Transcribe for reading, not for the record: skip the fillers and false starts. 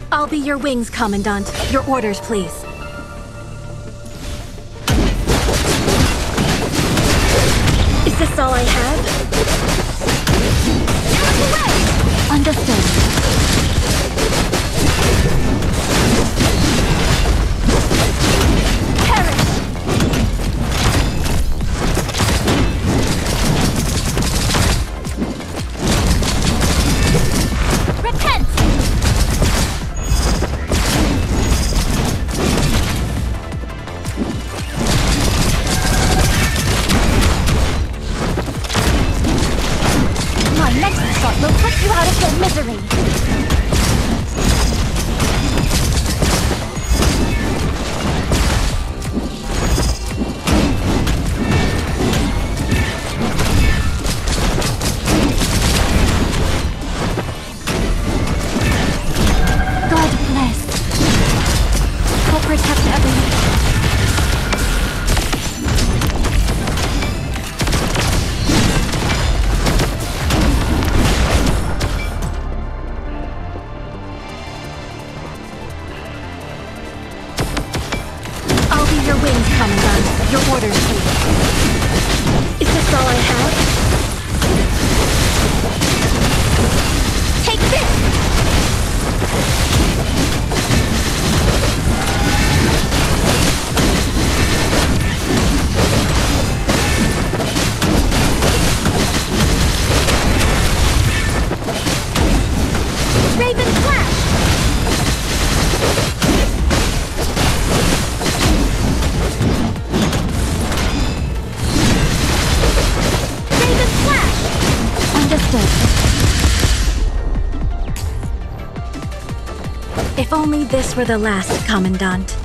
I'll be your wings, Commandant. Your orders, please. Is this all I have? Understood. We'll put you out of your misery! God bless. I'll protect everyone. Your wings, Commandant. Your orders, please. Is this all I have? Take this! Raven Flash! If only this were the last, Commandant.